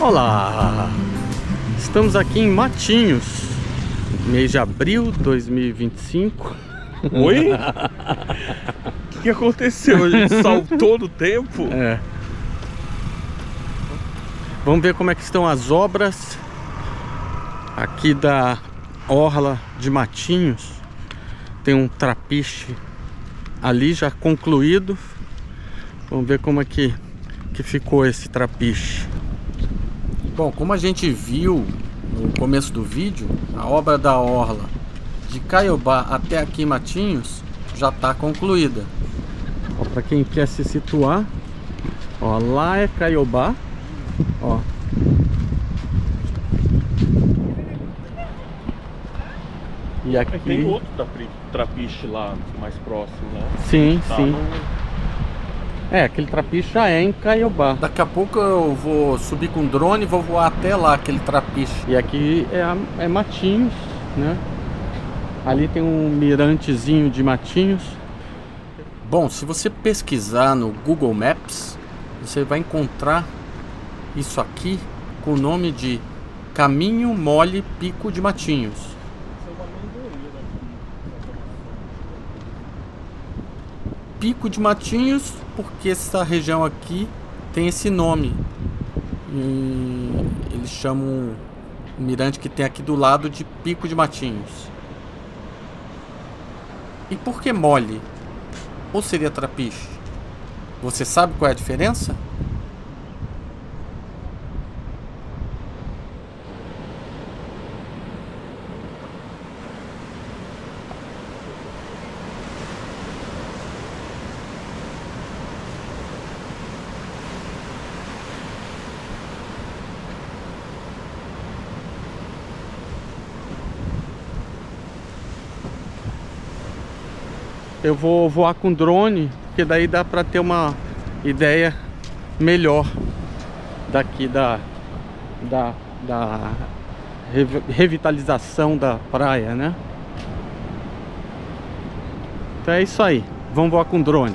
Olá! Estamos aqui em Matinhos, mês de abril de 2025. Oi? O que aconteceu? A gente saltou no tempo? É. Vamos ver como é que estão as obras aqui da orla de Matinhos. Tem um trapiche ali já concluído. Vamos ver como é que ficou esse trapiche. Bom, como a gente viu no começo do vídeo, a obra da orla de Caiobá até aqui em Matinhos já está concluída. Para quem quer se situar, ó, lá é Caiobá, ó. E aqui tem outro trapiche lá mais próximo, né? Sim, tá sim. É, aquele trapiche já é em Caiobá. Daqui a pouco eu vou subir com o drone e vou voar até lá, aquele trapiche. E aqui é Matinhos, né? Ali tem um mirantezinho de Matinhos. Bom, se você pesquisar no Google Maps, você vai encontrar isso aqui com o nome de Caminho Mole Pico de Matinhos. Pico de Matinhos, porque essa região aqui tem esse nome. E eles chamam o mirante que tem aqui do lado de Pico de Matinhos. E por que mole? Ou seria trapiche? Você sabe qual é a diferença? Eu vou voar com drone, porque daí dá para ter uma ideia melhor daqui da revitalização da praia, né? Então é isso aí, vamos voar com drone.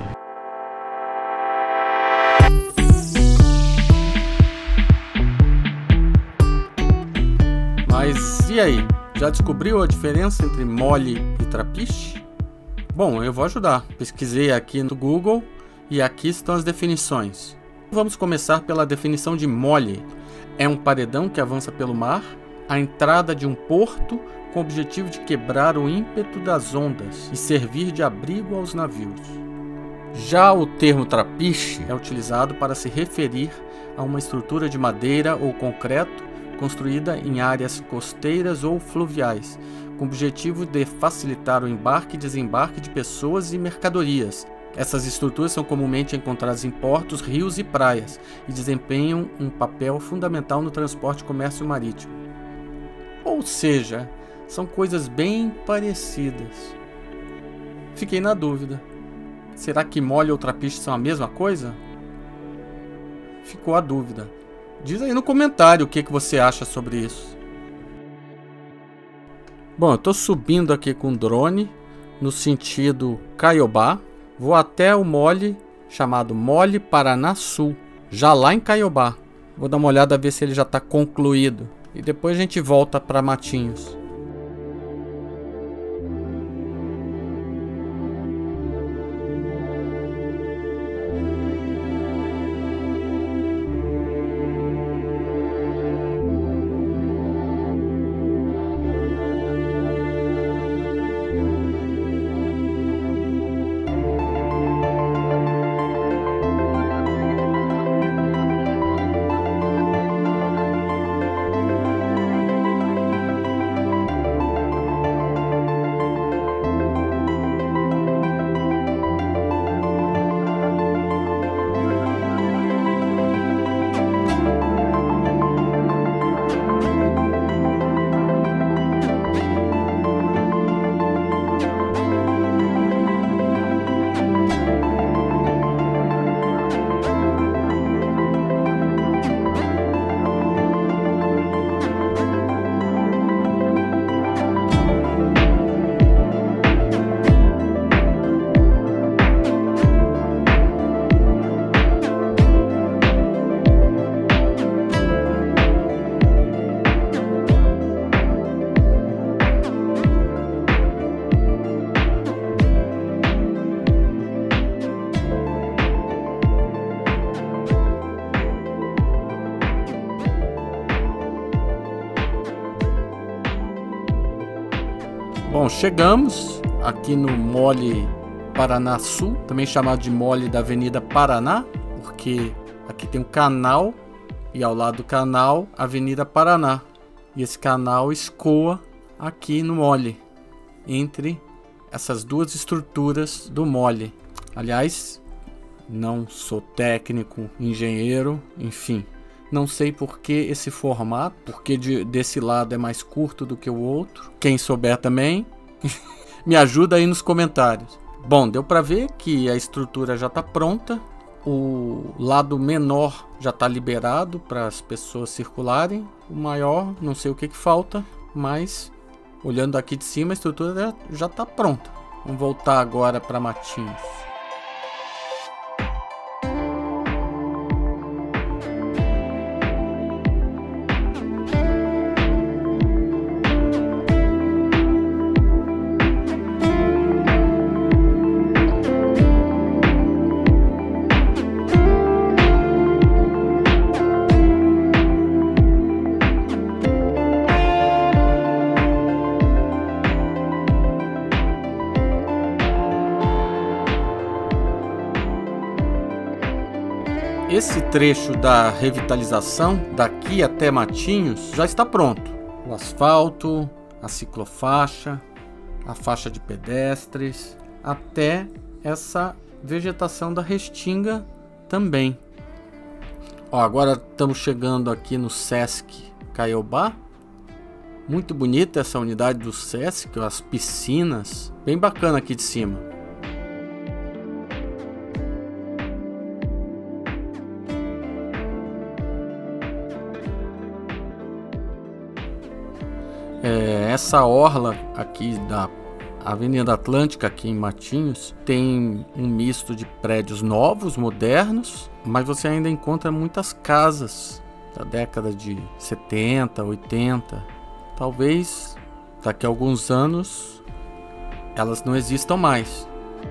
Mas e aí? Já descobriu a diferença entre mole e trapiche? Bom, eu vou ajudar. Pesquisei aqui no Google e aqui estão as definições. Vamos começar pela definição de mole. É um paredão que avança pelo mar, a entrada de um porto com o objetivo de quebrar o ímpeto das ondas e servir de abrigo aos navios. Já o termo trapiche é utilizado para se referir a uma estrutura de madeira ou concreto construída em áreas costeiras ou fluviais, com o objetivo de facilitar o embarque e desembarque de pessoas e mercadorias. Essas estruturas são comumente encontradas em portos, rios e praias e desempenham um papel fundamental no transporte e comércio marítimo. Ou seja, são coisas bem parecidas. Fiquei na dúvida. Será que mole ou trapiche são a mesma coisa? Ficou a dúvida. Diz aí no comentário o que você acha sobre isso. Bom, eu estou subindo aqui com o drone no sentido Caiobá. Vou até o mole chamado Mole Paraná Sul, já lá em Caiobá. Vou dar uma olhada, ver se ele já está concluído. E depois a gente volta para Matinhos. Bom, chegamos aqui no Mole Paraná Sul, também chamado de Mole da Avenida Paraná, porque aqui tem um canal e ao lado do canal, Avenida Paraná. E esse canal escoa aqui no Mole, entre essas duas estruturas do Mole. Aliás, não sou técnico, engenheiro, enfim. Não sei por que esse formato, porque desse lado é mais curto do que o outro. Quem souber também, me ajuda aí nos comentários. Bom, deu para ver que a estrutura já está pronta. O lado menor já está liberado para as pessoas circularem. O maior, não sei o que falta, mas olhando aqui de cima a estrutura já está pronta. Vamos voltar agora para Matinhos. Esse trecho da revitalização, daqui até Matinhos, já está pronto. O asfalto, a ciclofaixa, a faixa de pedestres, até essa vegetação da restinga também. Ó, agora estamos chegando aqui no Sesc Caiobá. Muito bonita essa unidade do Sesc, as piscinas, bem bacana aqui de cima. Essa orla aqui da Avenida Atlântica, aqui em Matinhos, tem um misto de prédios novos, modernos, mas você ainda encontra muitas casas da década de 70, 80. Talvez daqui a alguns anos elas não existam mais.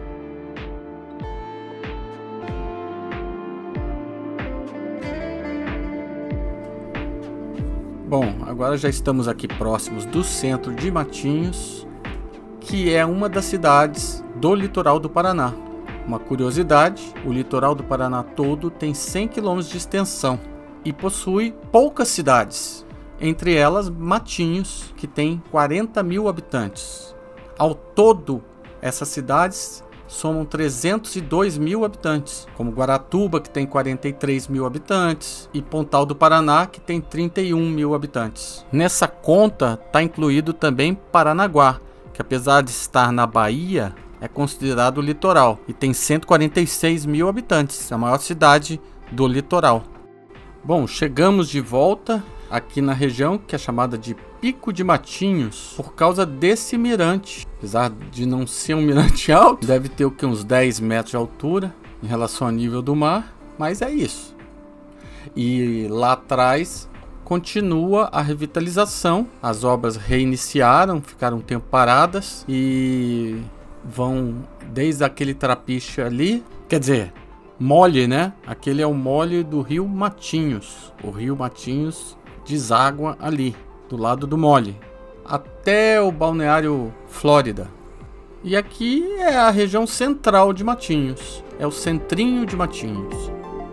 Bom, agora já estamos aqui próximos do centro de Matinhos, que é uma das cidades do litoral do Paraná. Uma curiosidade, o litoral do Paraná todo tem 100 km de extensão e possui poucas cidades, entre elas Matinhos, que tem 40 mil habitantes. Ao todo, essas cidades somam 302 mil habitantes, como Guaratuba, que tem 43 mil habitantes, e Pontal do Paraná, que tem 31 mil habitantes. Nessa conta está incluído também Paranaguá, que apesar de estar na Bahia, é considerado litoral e tem 146 mil habitantes, a maior cidade do litoral. Bom, chegamos de volta aqui na região que é chamada de Pico de Matinhos, por causa desse mirante. Apesar de não ser um mirante alto, deve ter o que, uns 10 metros de altura em relação ao nível do mar, mas é isso. E lá atrás continua a revitalização, as obras reiniciaram, ficaram um tempo paradas e vão desde aquele trapiche ali, quer dizer, Mole, né? Aquele é o Mole do Rio Matinhos. O Rio Matinhos deságua ali, do lado do Mole, até o Balneário Flórida. E aqui é a região central de Matinhos, é o centrinho de Matinhos.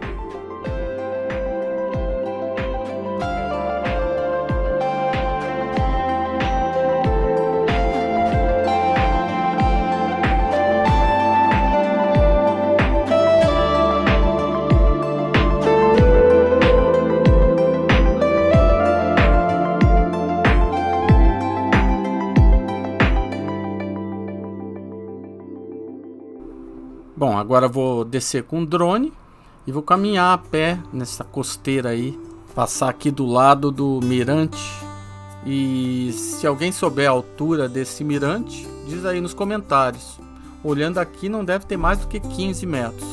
Bom, agora vou descer com o drone e vou caminhar a pé nessa costeira aí, passar aqui do lado do mirante. E se alguém souber a altura desse mirante, diz aí nos comentários. Olhando aqui não deve ter mais do que 15 metros.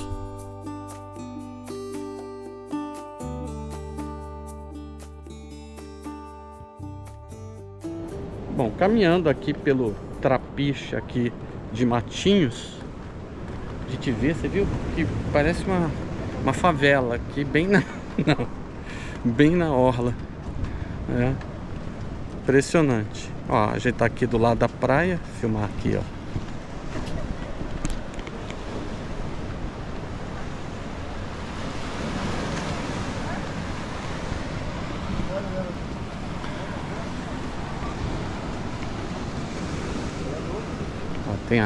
Bom, caminhando aqui pelo trapiche aqui de Matinhos, a gente vê, você viu que parece uma favela aqui bem na orla, Impressionante. Ó, a gente tá aqui do lado da praia. Vou filmar aqui, ó. Ó, tem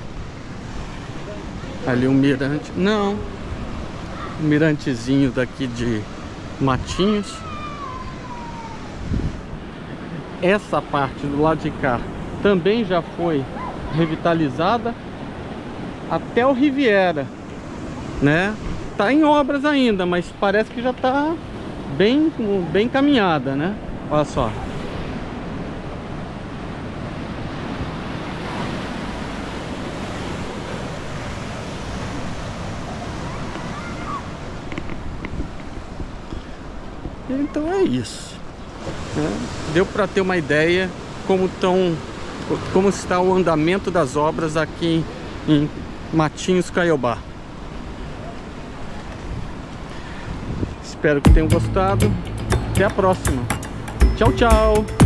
ali um mirante. Não, um mirantezinho daqui de Matinhos. Essa parte do lado de cá também já foi revitalizada até o Riviera, né? Tá em obras ainda, mas parece que já tá bem caminhada, né? Olha só. Então é isso, né? Deu para ter uma ideia como está o andamento das obras aqui em Matinhos, Caiobá. Espero que tenham gostado. Até a próxima. Tchau, tchau.